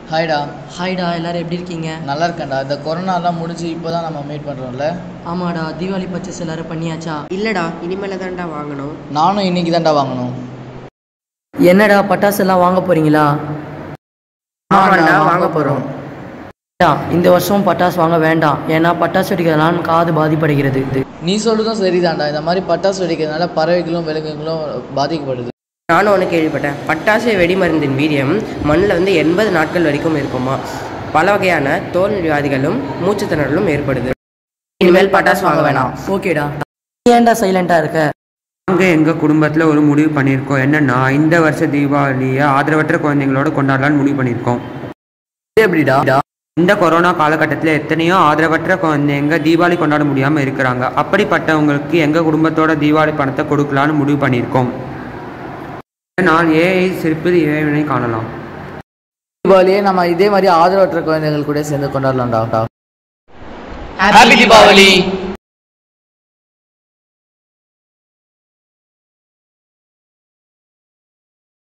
ஹாய்டா. ஹாய்டா, எல்லாரும் எப்படி இருக்கீங்க? நல்லா இருக்கேன்டா. இந்த கொரோனாலாம் முடிஞ்சு இப்போ தான் நம்ம மீட் பண்ணுறோம்ல. ஆமாடா, தீபாவளி பர்ச்சேஸ் எல்லாரும் பண்ணியாச்சா? இல்லைடா, இனிமேல் தான்டா வாங்கணும். நானும் இன்னைக்கு தான்டா வாங்கணும். என்னடா, பட்டாசு எல்லாம் வாங்க போறீங்களா? ஆமாண்டா, வாங்க போகிறோம். இந்த வருஷம் பட்டாசு வாங்க வேண்டாம், ஏன்னா பட்டாசு வெடிக்கிறதுனால காது பாதிப்படைகிறது. நீ சொல்றதும் சரிதான்டா. இந்த மாதிரி பட்டாசு வெடிக்கிறதுனால பறவைகளும் விலங்குகளும் பாதிக்கப்படுது. நானும் ஒன்று கேள்விப்பட்டேன். பட்டாசு வெடிமருந்தின் வீரியம் மண்ணில் 80 நாட்கள் வரைக்கும் இருக்குமா. பல வகையான தோல் வியாதிகளும் மூச்சுத்திணறலும் ஏற்படுது. இனிமேல் பட்டாசு வாங்க வேணாம். ஓகேடா, ஏன்டா சைலண்டா இருக்க? நாங்கள் எங்கள் குடும்பத்தில் ஒரு முடிவு பண்ணியிருக்கோம். என்னன்னா, இந்த வருஷ தீபாவளியை ஆதரவற்ற குழந்தைங்களோட கொண்டாடலான்னு முடிவு பண்ணியிருக்கோம். எப்படிடா? இந்த கொரோனா காலகட்டத்தில் எத்தனையோ ஆதரவற்ற குழந்தைங்க தீபாவளி கொண்டாட முடியாமல் இருக்கிறாங்க. அப்படிப்பட்டவங்களுக்கு எங்கள் குடும்பத்தோட தீபாவளி பணத்தை கொடுக்கலான்னு முடிவு பண்ணியிருக்கோம். நான் ஏஐ சிரிப்பது இறைவனை காணலாம். தீபாவளியே நம்ம இதே மாதிரி ஆதரவற்ற குழந்தைகள் கூட சேர்ந்து கொண்டாடலாம்டா. ஹாப்பி தீபாவளி.